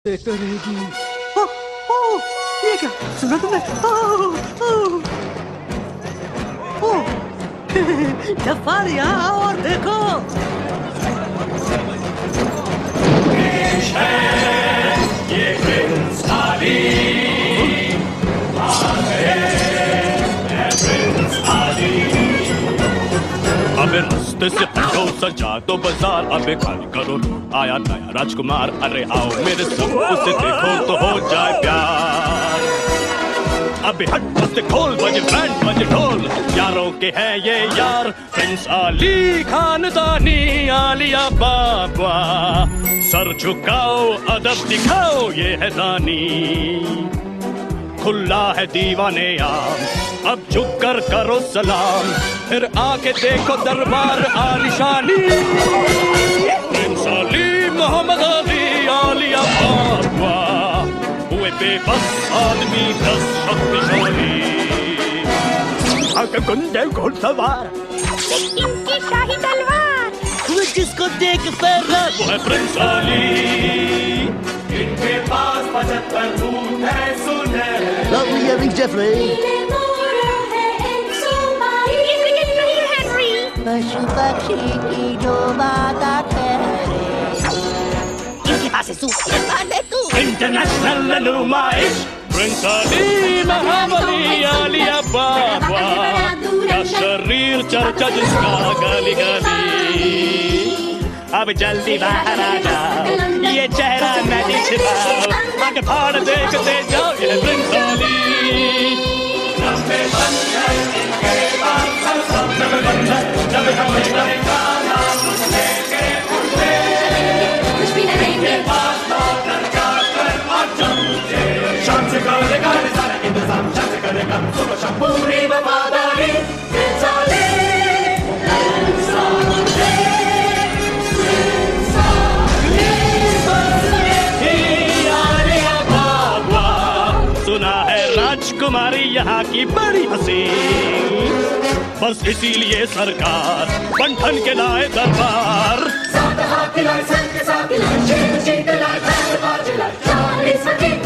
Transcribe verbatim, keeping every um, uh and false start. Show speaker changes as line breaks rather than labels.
देखते रहेगी। ओ, ओ, ये क्या सुना तुमने? ओ, ओ, ओ, जफ़ार यहाँ आओ और देखो।
ये प्रिंस आली आ गए, प्रिंस आली। अबे रास्ते से हटो, सजा दो बाजार, अबे खाली करो, आया नया राजकुमार। अरे आओ मेरे संग, उसे देखो तो हो जाए प्यार। अबे हट उसे खोल, बजे बैंड बजे ढोल, यारों के हैं ये यार। प्रिंस आली खानदानी, आलिया बाबा, सर झुकाओ अदब दिखाओ, ये है दानी। खुला है दीवाने आम, अब झुक कर करो सलाम, फिर आके देखो दरबार आलिशानी। प्रिंस आली मोहम्मद अली, आलिया बाबा, हुए बेबस आदमी दस शक्तिशाली। आगे गुंडे घुड़सवार,
इनकी शाही तलवार,
वो जिसको देख फैरत,
वो है प्रिंस आली। इनके पास पचहत्तर फूट है सुनहरे।
Lovely earrings, Jeffrey.
पशु पक्षी की जो माता ठहरे, इनके पास है सूप
इंटरनेशनल नुमाइश। प्रिंस आली महाबली, आलिया बाबा, का शरीर चर्चा जिसका गाली गाली। अब जल्दी बाहर आ जाओ, ये चेहरा नहीं छिपाओ, आगे फाड़ देखते जाओ, ये प्रिंस आली। लंबे बंधन इनके बाल सब जब बंधन, जब हमें करेगा नाम लेके उठे,
कुछ भी नहीं
पास लौटकर जाकर और जमते, शाम से करेगा सारा इंतजाम, शाम से करेगा सुबह शाम पूरी वफादारी। प्रिंस आली, प्रिंस आली, प्रिंस आली, आलिया बाबा, सुना है राजकुमारी यहाँ की बड़ी हसीन, बस इसीलिए सरकार बंठन के लाए दरबार। सात हाथ खिलाए, संग के साथ खिलाए, चीन चीन के लाए, बाज बाज लाए, चालीस